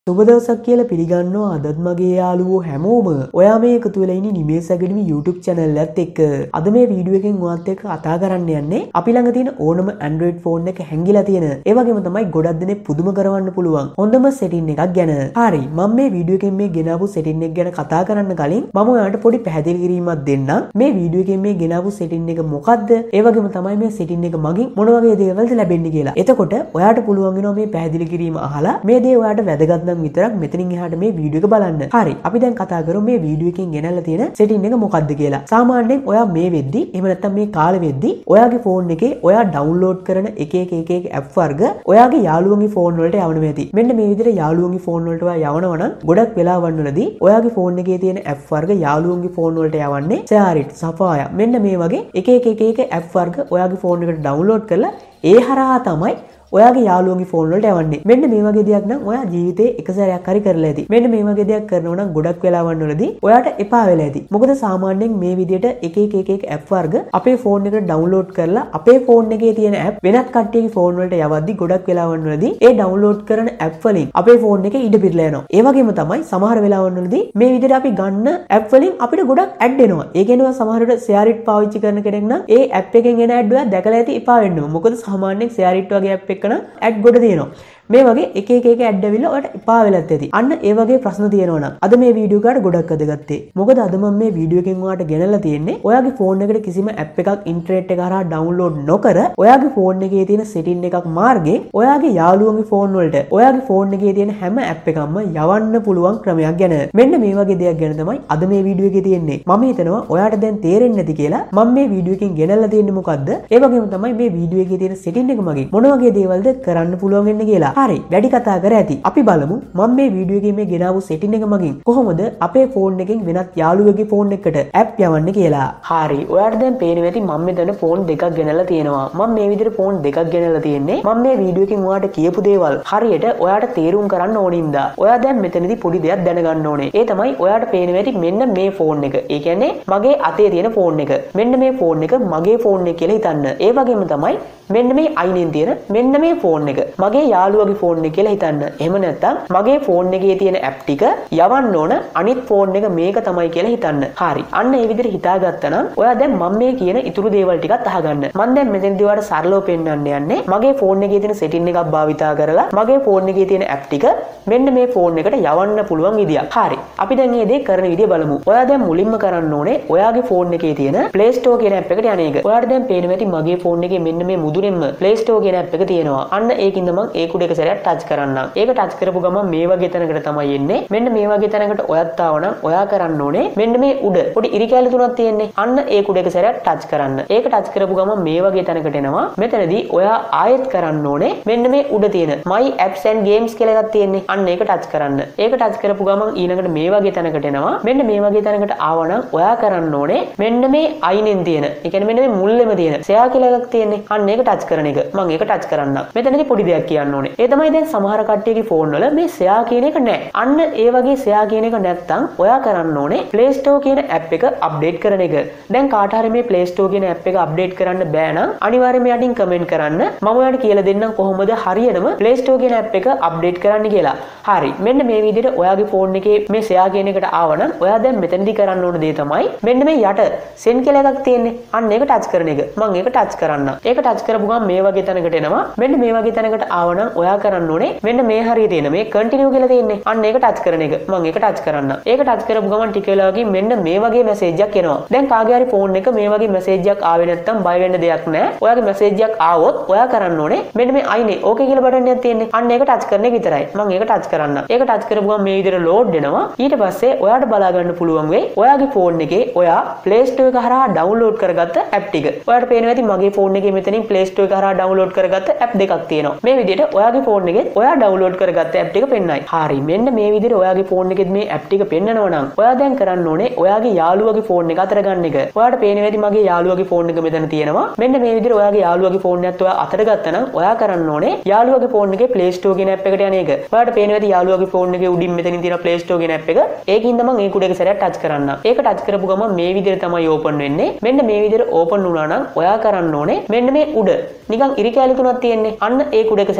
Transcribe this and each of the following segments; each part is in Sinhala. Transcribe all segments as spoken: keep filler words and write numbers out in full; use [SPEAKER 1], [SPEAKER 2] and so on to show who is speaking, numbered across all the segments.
[SPEAKER 1] සුබ දවසක් කියලා පිළිගන්නවා අදත් මගේ යාළුවෝ හැමෝම. ඔයා මේ එකතු වෙලා ඉන්නේ නිමේෂ් අකාඩමි YouTube channel එකත් එක්ක. අද මේ වීඩියෝ එකෙන් ඔයත් එක්ක කතා කරන්න යන්නේ අපි ළඟ තියෙන ඕනම Android phone එක හැංගිලා තියෙන. ඒ වගේම තමයි ගොඩක් දෙනෙක් පුදුම කරවන්න පුළුවන් හොඳම setting එකක් ගැන. හරි මම මේ වීඩියෝ එකෙන් මේ ගෙනාවු setting එක ගැන කතා කරන්න කලින් මම ඔයාලට පොඩි පැහැදිලි කිරීමක් දෙන්නම්. මේ වීඩියෝ එකෙන් මේ ගෙනාවු setting එක මොකද්ද? ඒ වගේම තමයි මේ setting එක මගින් මොන වගේ දේවල්ද ලැබෙන්නේ කියලා. එතකොට ඔයාලට පුළුවන් වෙනවා මේ පැහැදිලි කිරීම අහලා මේ දේ ඔයාලට වැදගත් විතරක් මෙතනින් එහාට මේ වීඩියෝ එක බලන්න. හරි අපි දැන් කතා කරමු මේ වීඩියෝ එකෙන් ගෙනල්ලා තියෙන setting එක මොකක්ද කියලා. සාමාන්‍යයෙන් ඔයා මේ වෙද්දි එහෙම නැත්නම් මේ කාලෙ වෙද්දි ඔයාගේ phone එකේ ඔයා download කරන එක එක එක එක app වර්ග ඔයාගේ යාළුවන්ගේ phone වලට යවන්න වෙති. මෙන්න මේ විදිහට යාළුවන්ගේ phone වලට ඔයා යවනවා නම් ගොඩක් වෙලාවන් වලදී ඔයාගේ phone එකේ තියෙන app වර්ග යාළුවන්ගේ phone වලට යවන්නේ share it, Sapphire මෙන්න මේ වගේ එක එක එක එක app වර්ග ඔයාගේ phone එකට download කරලා ඒ හරහා තමයි ඔයාගේ යාළුවන්ගේ ෆෝන් වලට යවන්නේ. මෙන්න මේ වගේ දෙයක් නම් ඔයා ජීවිතේ එක සැරයක් හරි කරලා ඇති. මෙන්න මේ වගේ දෙයක් කරනවා නම් ගොඩක් වෙලාවන් වලදී ඔයාට එපා වෙලා ඇති. මොකද සාමාන්‍යයෙන් මේ විදිහට එක එක එක එක app වර්ග අපේ ෆෝන් එකට download කරලා අපේ ෆෝන් එකේ තියෙන app වෙනත් කට්ටියගේ ෆෝන් වලට යවද්දි ගොඩක් වෙලාවන් වලදී ඒ download කරන app වලින් අපේ ෆෝන් එකේ ඉඩ පිරලා යනවා. ඒ වගේම තමයි සමහර වෙලාවන් වලදී මේ විදිහට අපි ගන්න app වලින් අපිට ගොඩක් ad එනවා. ඒ කියන්නේ සමහර විට share it පාවිච්චි කරන කෙනෙක් නම් ඒ app එකෙන් එන ad ඔයා දැකලා ඇති එපා වෙනවා. මොකද සාමාන්‍යයෙන් share it වගේ app එකක නම් ad ගොඩ තියෙනවා. මේ වගේ එක එක එක ඇඩ් ඇවිල්ලා ඔයාලට එපා වෙලත් ඇති. අන්න ඒ වගේ ප්‍රශ්න තියෙනවා නම් අද මේ වීඩියෝ එකට ගොඩක් අදගත්තේ. මොකද අද මම මේ වීඩියෝ එකෙන් ඔයාලට ගෙනල්ලා තියෙන්නේ ඔයාගේ ෆෝන් එකට කිසිම ඇප් එකක් ඉන්ටර්නෙට් එක හරහා ඩවුන්ලෝඩ් නොකර ඔයාගේ ෆෝන් එකේ තියෙන සෙටින් එකක් මාර්ගයෙන් ඔයාගේ යාළුවන්ගේ ෆෝන් වලට ඔයාගේ ෆෝන් එකේ තියෙන හැම ඇප් එකක්ම යවන්න පුළුවන් ක්‍රමයක් ගැන. මෙන්න මේ වගේ දෙයක් ගැන තමයි අද මේ වීඩියෝ එකේ තියෙන්නේ. මම හිතනවා ඔයාලට දැන් තේරෙන්නේ නැති කියලා. මම මේ වීඩියෝ එකෙන් ගෙනල්ලා තියෙන්නේ මොකද්ද? ඒ වගේම තමයි මේ වීඩියෝ එකේ තියෙන සෙටින් එක මගින් මොන වගේ දේවල්ද කරන්න පුළුවන් වෙන්නේ කියලා. හරි වැඩි කතා කර ඇති. අපි බලමු මම මේ වීඩියෝ එකේ මේ ගෙනාවු setting එක මගින් කොහොමද අපේ ෆෝන් එකෙන් වෙනත් යාළුවෙකුගේ ෆෝන් එකකට app යවන්නේ කියලා. හරි ඔයාලට දැන් පේනවා ඇති මම මෙතන ෆෝන් දෙකක් ගෙනල්ලා තියෙනවා. මම මේ විදිහට ෆෝන් දෙකක් ගෙනල්ලා තියෙන්නේ. මම මේ වීඩියෝ එකෙන් ඔයාලට කියපු දේවල් හරියට ඔයාලට තේරුම් කරන්න ඕනින්දා. ඔයා දැන් මෙතනදී පොඩි දෙයක් දැනගන්න ඕනේ. ඒ තමයි ඔයාලට පේනවා ඇති මෙන්න මේ ෆෝන් එක. ඒ කියන්නේ මගේ අතේ තියෙන ෆෝන් එක. මෙන්න මේ ෆෝන් එක මගේ ෆෝන් එක කියලා හිතන්න. ඒ වගේම තමයි මෙන්න මේ අයිනෙන් තියෙන මෙන්න මේ ෆෝන් එක මගේ යාළුවගේ ෆෝන් එක කියලා හිතන්න. එහෙම නැත්නම් මගේ ෆෝන් එකේ තියෙන ඇප් ටික යවන්න ඕන අනිත් ෆෝන් එක මේක තමයි කියලා හිතන්න. හරි. අන්න ඒ විදිහට හිතාගත්තා නම් ඔයා දැන් මම මේ කියන ඉතුරු දේවල් ටිකත් අහගන්න. මම දැන් මෙතනදී ඔයාලට සරලව පෙන්නන්න යන්නේ මගේ ෆෝන් එකේ තියෙන setting එකක් භාවිතා කරලා මගේ ෆෝන් එකේ තියෙන ඇප් ටික මෙන්න මේ ෆෝන් එකට යවන්න පුළුවන් විදියක්. හරි. අපි දැන් මේ දේ කරන විදිය බලමු. ඔයා දැන් මුලින්ම කරන්න ඕනේ ඔයාගේ ෆෝන් එකේ තියෙන Play Store කියන ඇප් එකට යන එක. ඔයාලට දැන් පේනවා ඇති මගේ ෆෝන් එකේ මෙන්න මේ මුදුරෙන්ම Play Store කියන ඇප් එක තියෙනවා. අන්න ඒකින්ද මම ඒක උඩ එක සැරයක් ටච් කරන්නම්. ඒක ටච් කරපු ගමන් මේ වගේ තැනකට තමයි එන්නේ. මෙන්න මේ වගේ තැනකට ඔයත් ආවනම් ඔයා කරන්න ඕනේ මෙන්න මේ උඩ පොඩි ඉරි කැලි තුනක් තියෙන්නේ. අන්න ඒක උඩ එක සැරයක් ටච් කරන්න. ඒක ටච් කරපු ගමන් මේ වගේ තැනකට එනවා. මෙතනදී ඔයා ආයෙත් කරන්න ඕනේ මෙන්න මේ උඩ තියෙන My Apps and Games කියලා එකක් තියෙන්නේ. අන්න ඒක ටච් කරන්න. ඒක ටච් කරපු ගමන් ඊළඟට මේ වගේ තැනකට එනවා. මෙන්න මේ වගේ තැනකට ආවනම් ඔයා කරන්න ඕනේ මෙන්න මේ අයිනෙන් තියෙන. ඒ කියන්නේ මෙන්න මේ මුල්ලෙම තියෙන share කියලා එකක් තියෙන්නේ. අන්න ඒක ටච් කරන එක. මම ඒක ටච් කරන්නම්. මෙතනදී පොඩි දෙයක් කියන්න ඕනේ. ඒ තමයි දැන් සමහර කට්ටියගේ ෆෝන් වල මේ share කියන එක නැහැ. අන්න ඒ වගේ share කියන එක නැත්තම් ඔයා කරන්න ඕනේ Play Store කියන app එක update කරන එක. දැන් කාට හරි මේ Play Store කියන app එක update කරන්න බෑ නම් අනිවාර්යයෙන්ම යටින් comment කරන්න. මම ඔයාලට කියලා දෙන්නම් කොහොමද හරියටම Play Store කියන app එක update කරන්න කියලා. හරි. මෙන්න මේ විදිහට ඔයාගේ ෆෝන් එකේ මේ share කියන එකට ආවනම් ඔයා දැන් මෙතනදී කරන්න ඕන දේ තමයි මෙන්න මේ යට send කියලා එකක් තියෙන්නේ. අන්න ඒක touch කරන එක. මම ඒක touch කරන්නම්. ඒක touch කරපු ගමන් මේ වගේ තැනකට එනවා. මෙන්න මේ වගේ තැනකට ආවනම් ඔයා කරන්න ඕනේ මෙන්න මේ හරිය තියෙන මේ continue කියලා තියෙන්නේ. අන්න ඒක ටච් කරන එක. මම ඒක ටච් කරන්න. ඒක ටච් කරපු ගමන් ටික වෙලාවකින් මෙන්න මේ වගේ මැසේජ් එකක් එනවා. දැන් කාගේ හරි ෆෝන් එක මේ වගේ මැසේජ් එකක් ආවේ නැත්නම් බය වෙන්න දෙයක් නැහැ. ඔයාගේ මැසේජ් එකක් ආවොත් ඔයා කරන්න ඕනේ මෙන්න මේ අයිනේ ඕකේ කියලා බටන් එකක් තියෙන්නේ. අන්න ඒක ටච් කරන එක විතරයි. මම ඒක ටච් කරන්න. ඒක ටච් කරපු ගමන් මේ විදිහට ලෝඩ් වෙනවා. ඊට පස්සේ ඔයාට බලා ගන්න පුළුවන් වෙයි ඔයාගේ ෆෝන් එකේ ඔයා Play Store එක හරහා ඩවුන්ලෝඩ් කරගත්ත ඇප් ටික. ඔයාට පේනවා ඇති මගේ ෆෝන් එකේ මෙතනින් Play Store එක හරහා ඩවුන්ලෝඩ් කරගත්ත ඇප් දෙකක් තියෙනවා. මේ විදිහට ඔයාගේ ෆෝන් එකේ ඔයා ඩවුන්ලෝඩ් කරගත්ත ඇප් ටික පෙන්නයි. හරි. මෙන්න මේ විදිහට ඔයාගේ ෆෝන් එකෙත් මේ ඇප් ටික පෙන්නනවා නම් ඔයා දැන් කරන්න ඕනේ ඔයාගේ යාළුවගේ ෆෝන් එක අතර ගන්න එක. ඔයාට පේනවා ඇති මගේ යාළුවගේ ෆෝන් එක මෙතන තියෙනවා. මෙන්න මේ විදිහට ඔයාගේ යාළුවගේ ෆෝන් එකත් ඔයා අතට ගත්තා නම් ඔයා කරන්න ඕනේ යාළුවගේ ෆෝන් එකේ Play Store කියන ඇප් එකට යන එක. ඔයාට පේනවා ඇති යාළුවගේ ෆෝන් එකේ උඩින් මෙතනින් තියෙන Play Store කියන ඇප් එක. ඒකින්ද මම ඒක උඩ එක සැරයක් ටච් කරන්නම්. ඒක ටච් කරපු ගමන් මේ විදිහට තමයි ඕපන් වෙන්නේ. මෙන්න මේ විදිහට ඕපන් වුණා නම් ඔයා කරන්න ඕනේ මෙන්න මේ උඩ නිකන් ඉරි කැලි තුනක් තියෙන්නේ. අන්න ඒක උඩ එක සැරයක් ටච්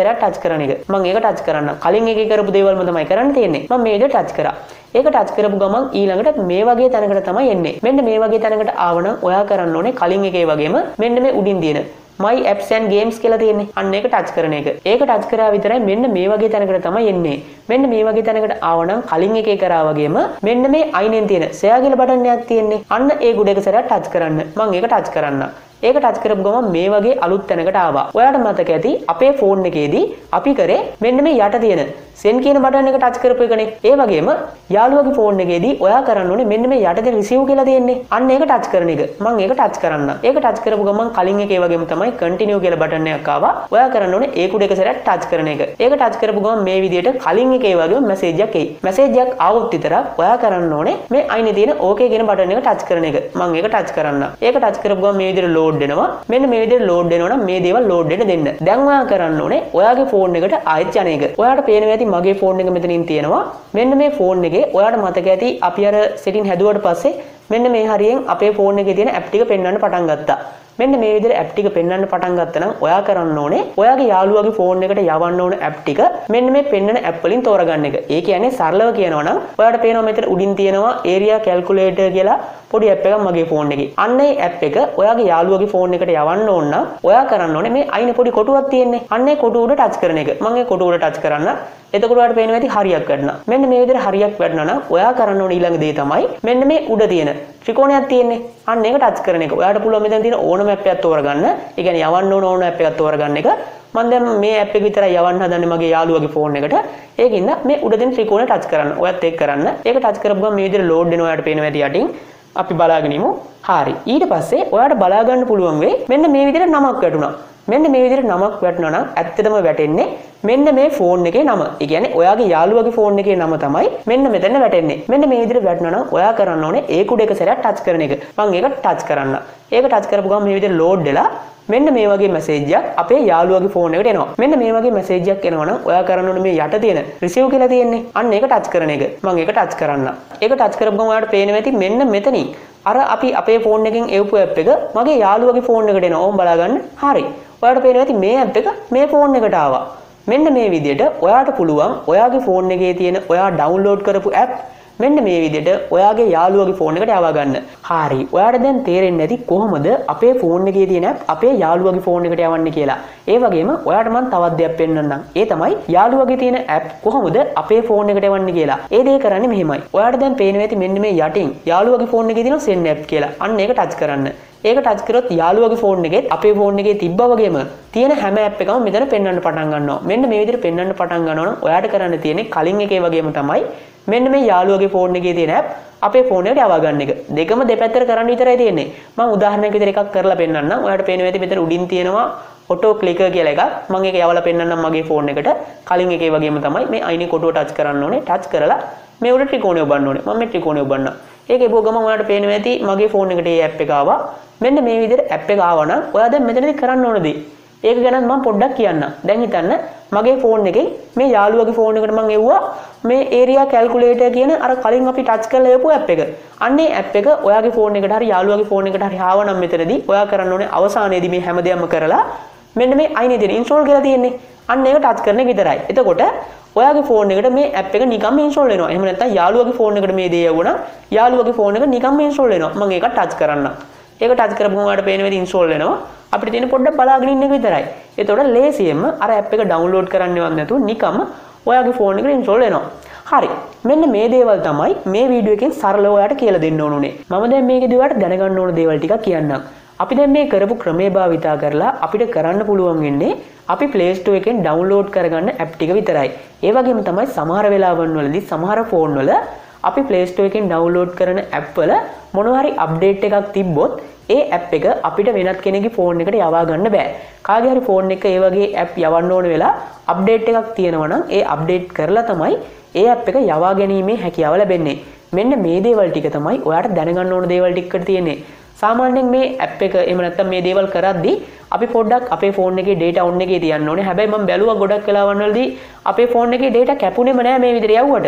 [SPEAKER 1] කරන එක. මම ඒක ටච් කරන්න. කලින් එකේ කරපු දේවල්ම තමයි කරන්න තියෙන්නේ. මම මේ විදිහට ටච් කරා. ඒක ටච් කරපු ගමන් ඊළඟට මේ වගේ තැනකට තමයි එන්නේ. මෙන්න මේ වගේ තැනකට ආවනම් ඔයා කරන්න ඕනේ කලින් එකේ වගේම මෙන්න මේ උඩින් තියෙන my apps and games කියලා තියෙන්නේ. අන්න ඒක ටච් කරන එක. ඒක ටච් කරා විතරයි මෙන්න මේ වගේ තැනකට තමයි එන්නේ. මෙන්න මේ වගේ තැනකට ආවනම් කලින් එකේ කරා වගේම මෙන්න මේ අයිනෙන් තියෙන share කියලා බටන් එකක් තියෙන්නේ. අන්න ඒ ගුඩ එක සැරයක් ටච් කරන්න. මම ඒක ටච් කරන්න. ඒක ටච් කරපු ගමන් මේ වගේ අලුත් තැනකට ආවා. ඔයාලට මතක ඇති අපේ ෆෝන් එකේදී අපි කරේ මෙන්න මේ යට තියෙන send කියන බටන් එක ටච් කරපු එකනේ. ඒ වගේම යාළුවගේ ෆෝන් එකේදී ඔයා කරන්න ඕනේ මෙන්න මේ යට තියෙන receive කියලා තියෙන්නේ. අන්න ඒක ටච් කරන එක. මම ඒක ටච් කරන්න. ඒක ටච් කරපු ගමන් කලින් එකේ වගේම තමයි continue කියලා බටන් එකක් ආවා. ඔයා කරන්න ඕනේ ඒ කුඩ එක සැරයක් ටච් කරන එක. ඒක ටච් කරපු ගමන් මේ විදිහට කලින් එකේ වගේම message එකක් එයි. message එකක් ආවොත් විතරක් ඔයා කරන්න ඕනේ මේ අයිනේ තියෙන okay කියන බටන් එක ටච් කරන එක. මම ඒක ටච් කරන්න. ඒක ටච් කරපු ගමන් මේ විදිහට load වෙනවා. මෙන්න මේ විදිහට load වෙනවා නම් මේ දේවල් load වෙන්න දෙන්න. දැන් ඔයා කරන්න ඕනේ ඔයාගේ ෆෝන් එකට ආයෙත් යන එක. ඔයාට පේනවා ඇති මගේ ෆෝන් එක මෙතනින් තියෙනවා. මෙන්න මේ ෆෝන් එකේ ඔයාට මතක ඇති අපි අර setting හැදුවට පස්සේ මෙන්න මේ හරියෙන් අපේ ෆෝන් එකේ තියෙන app ටික පෙන්වන්න පටන් ගත්තා. මෙන්න මේ විදිහට app ටික පෙන්වන්න පටන් ගත්තා නම් ඔයා කරන්න ඕනේ ඔයාගේ යාළුවාගේ ෆෝන් එකට යවන්න ඕන app ටික මෙන්න මේ පෙන්වන app වලින් තෝරගන්න එක. ඒ කියන්නේ සරලව කියනවා නම් ඔයාට පේනවා මෙතන උඩින් තියෙනවා area calculator කියලා පොඩි app එකක් මගේ ෆෝන් එකේ. අන්න ඒ app එක ඔයාගේ යාළුවාගේ ෆෝන් එකට යවන්න ඕන නම් ඔයා කරන්න ඕනේ මේ අයිනේ පොඩි කොටුවක් තියෙන්නේ. අන්න ඒ කොටුව උඩ ටච් කරන එක. මම ඒ කොටුව උඩ ටච් කරන්න. එතකොට ඔයාලට පේනවා ඇති හරියක් වැටෙනවා. මෙන්න මේ විදිහට හරියක් වැටෙනවා නම් ඔයා කරන්න ඕනේ ඊළඟ දේ තමයි මෙන්න මේ උඩ තියෙන ත්‍රිකෝණයක් තියෙන්නේ. අන්න ඒක ටච් කරන එක. ඔයාලට පුළුවන් මෙතන තියෙන ඕනම app එකක් තෝරගන්න. ඒ කියන්නේ යවන්න ඕන ඕන app එකක් තෝරගන්න එක. මම දැන් මේ app එක විතරයි යවන්න හදන්නේ මගේ යාළුවාගේ ෆෝන් එකට. ඒකින්ද මේ උඩ තියෙන ත්‍රිකෝණය ටච් කරන්න. ඔයත් ඒක කරන්න. ඒක ටච් කරපුවම මේ විදිහට load වෙනවා. ඔයාලට පේනවා ඇති යටින්. අපි බලාගෙන ඉමු. හරි. ඊට පස්සේ ඔයාලට බලා ගන්න පුළුවන් වෙයි මෙන්න මේ විදිහට නමක් වැටුණා. මෙන්න මේ විදිහට නමක් වැටුණා නම් ඇත්තටම වැටෙන්නේ මෙන්න මේ ෆෝන් එකේ නම. ඒ කියන්නේ ඔයාගේ යාළුවාගේ ෆෝන් එකේ නම තමයි මෙන්න මෙතන වැටෙන්නේ. මෙන්න මේ විදිහට වැටුණා නම් ඔයා කරන්න ඕනේ ඒ කුඩ එක සැරයක් ටච් කරන එක. මම ඒක ටච් කරන්න. ඒක ටච් කරපු ගමන් මේ විදිහට load වෙලා මෙන්න මේ වගේ මැසේජ් එකක් අපේ යාළුවාගේ ෆෝන් එකට එනවා. මෙන්න මේ වගේ මැසේජ් එකක් එනවා නම් ඔයා කරන්න ඕනේ මේ යට තියෙන receive කියලා තියෙන්නේ. අන්න ඒක ටච් කරන එක. මම ඒක ටච් කරන්න. ඒක ටච් කරපු ගමන් ඔයාලට පේනවා ඇති මෙන්න මෙතනින් අර අපි අපේ ෆෝන් එකෙන් එවපු app එක මගේ යාළුවාගේ ෆෝන් එකට එනවා. ඕම් බලා ගන්න. හරි. ඔයාලට පේනවා ඇති මේ app එක මේ ෆෝන් එකට ආවා. මෙන්න මේ විදිහට ඔයාට පුළුවන් ඔයාගේ ෆෝන් එකේ තියෙන ඔයා ඩවුන්ලෝඩ් කරපු app මෙන්න මේ විදිහට ඔයාගේ යාළුවාගේ ෆෝන් එකට යවා ගන්න. හරි. ඔයාට දැන් තේරෙන්නේ නැති කොහොමද අපේ ෆෝන් එකේ තියෙන app අපේ යාළුවාගේ ෆෝන් එකට යවන්නේ කියලා. ඒ වගේම ඔයාට මම තවත් දෙයක් පෙන්නන්නම්. ඒ තමයි යාළුවාගේ තියෙන app කොහොමද අපේ ෆෝන් එකට යවන්නේ කියලා. ඒ දේ කරන්නේ මෙහෙමයි. ඔයාට දැන් පේනවා ඇති මෙන්න මේ යටින් යාළුවාගේ ෆෝන් එකේ තියෙන send app කියලා. අන්න ඒක ටච් කරන්න. ඒක ටච් කරොත් යාළුවාගේ ෆෝන් එකෙත් අපේ ෆෝන් එකේ තිබ්බා වගේම තියෙන හැම app එකම මෙතන පෙන්වන්න පටන් ගන්නවා. මෙන්න මේ විදිහට පෙන්වන්න පටන් ගන්නවා නම් ඔයාට කරන්න තියෙන්නේ කලින් එකේ වගේම තමයි මෙන්න මේ යාළුවාගේ ෆෝන් එකේ තියෙන app අපේ ෆෝන් එකට යවා ගන්න එක. දෙකම දෙපැත්තට කරන්න විතරයි තියෙන්නේ. මම උදාහරණයක් විදිහට එකක් කරලා පෙන්නන්නම්. ඔයාලට පේනවා ඇති මෙතන උඩින් තියෙනවා auto clicker කියලා එකක්. මම ඒක යවලා පෙන්නන්නම් මගේ ෆෝන් එකට. කලින් එකේ වගේම තමයි මේ අයිනේ කොටුව ටච් කරන්න ඕනේ. ටච් කරලා මේ උඩ ත්‍රිකෝණය ඔබන්න ඕනේ. මම මේ ත්‍රිකෝණය ඔබන්න. ඒක එපුව ගමන් ඔයාලට පේනවා ඇති මගේ ෆෝන් එකට මේ app එක ආවා. මෙන්න මේ විදිහට app එක ආවා නම් ඔයා දැන් මෙතනදී කරන්න ඕන දේ. ඒක ගැන මම පොඩ්ඩක් කියන්නම්. දැන් හිතන්න මගේ ෆෝන් එකෙන් මේ යාළුවාගේ ෆෝන් එකට මම එව්වා මේ area calculator කියන අර කලින් අපි ටච් කරලා එවපු app එක. අන්න ඒ app එක ඔයාගේ ෆෝන් එකට හරි යාළුවාගේ ෆෝන් එකට හරි ආව නම් මෙතනදී ඔයා කරන්න ඕනේ අවසානයේදී මේ හැමදේම කරලා මෙන්න මේ අයිනේ තියෙන install කියලා තියෙන්නේ. අන්න ඒක ටච් කරන එක විතරයි. එතකොට ඔයාගේ ෆෝන් එකට මේ app එක නිකම්ම install වෙනවා. එහෙම නැත්නම් යාළුවාගේ ෆෝන් එකට මේ දේ යවුණා යාළුවාගේ ෆෝන් එක නිකම්ම install වෙනවා. මම ඒක ටච් කරන්න. ඒක ටච් කරපුවම ඔයාලට පේන විදිහට install වෙනවා. අපිට තියෙන පොඩ්ඩක් බලාගෙන ඉන්න එක විතරයි. එතකොට ලේසියෙන්ම අර app එක download කරන්නවත් නැතුව නිකම්ම ඔයාගේ ෆෝන් එකට install වෙනවා. හරි. මෙන්න මේ දේවල් තමයි මේ වීඩියෝ එකෙන් සරලව ඔයාලට කියලා දෙන්න ඕනුනේ. මම දැන් මේකේදී ඔයාලට දැනගන්න ඕන දේවල් ටිකක් කියන්නම්. අපි දැන් මේ කරපු ක්‍රමයේ භාවිතා කරලා අපිට කරන්න පුළුවන් වෙන්නේ අපි Play Store එකෙන් download කරගන්න app ටික විතරයි. ඒ වගේම තමයි සමහර වෙලාවන් වලදී සමහර ෆෝන් වල අපි Play Store එකෙන් download කරන app වල මොනවා හරි update එකක් තිබ්බොත් ඒ app එක අපිට වෙනත් කෙනෙකුගේ ෆෝන් එකට යවා ගන්න බෑ. කාගේ හරි ෆෝන් එක ඒ වගේ app යවන්න ඕන වෙලා update එකක් තියෙනවා නම් ඒ update කරලා තමයි ඒ app එක යවා ගැනීමේ හැකියාව ලැබෙන්නේ. මෙන්න මේ දේවල් ටික තමයි ඔයාලට දැනගන්න ඕන දේවල් ටිකකට තියෙන්නේ. සාමාන්‍යයෙන් මේ app එක එහෙම නැත්නම් මේ දේවල් කරද්දී අපි පොඩ්ඩක් අපේ ෆෝන් එකේ data on එකේ තියන්න ඕනේ. හැබැයි මම බැලුවා ගොඩක් වෙලාවන් වලදී අපේ ෆෝන් එකේ data කැපුණේම නෑ මේ විදිහට යවුවට.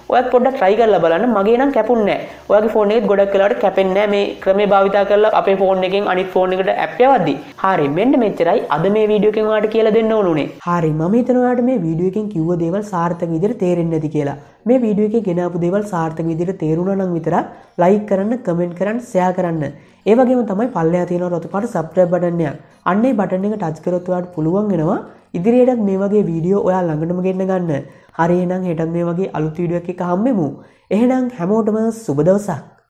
[SPEAKER 1] ඔයත් පොඩ්ඩක් try කරලා බලන්න. මගේ නම් කැපුන්නේ නැහැ. ඔයාගේ ෆෝන් එකෙත් ගොඩක් වෙලාවට කැපෙන්නේ නැහැ මේ ක්‍රමේ භාවිතා කරලා අපේ ෆෝන් එකෙන් අනිත් ෆෝන් එකට ඇප් යවද්දි. හරි මෙන්න මෙච්චරයි අද මේ වීඩියෝ එකෙන් ඔයාලට කියලා දෙන්න ඕනුනේ. හරි මම හිතනවා ඔයාලට මේ වීඩියෝ එකෙන් කිව්ව දේවල් සාර්ථක විදිහට තේරෙන්නේ නැති කියලා. මේ වීඩියෝ එකේ ගෙනාපු දේවල් සාර්ථක විදිහට තේරුණා නම් විතරක් like කරන්න, comment කරන්න, share කරන්න. ඒ වගේම තමයි පල්ලෙහා තියෙන රතු පාට subscribe button එක. අන්න ඒ button එක touch කරොත් ඔයාලට පුළුවන් වෙනවා ඉදිරියටත් මේ වගේ වීඩියෝ ඔයා ළඟටම ගෙන්න ගන්න. හරි එහෙනම් හෙටත් මේ වගේ අලුත් වීඩියෝ එකක් හම්බෙමු. එහෙනම් හැමෝටම සුබ දවසක්.